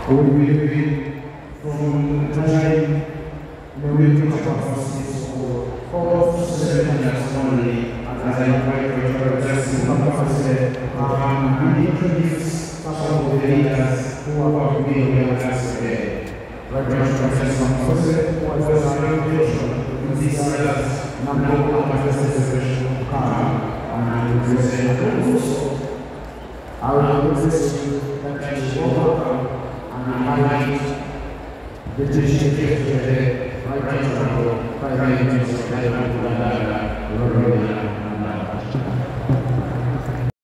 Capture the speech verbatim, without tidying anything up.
who will be from the time the week of process for four to seven years only, as I invite your just to come and introduce some of the leaders who are going to be here with us today. Reverend Professor Mose, who was the invitation to these leaders, number one manifestation to come and present also. I will request you that you should welcome and highlight the teaching gift today, right now, Prime Minister of the Republic of Uganda, Robert Mugabe.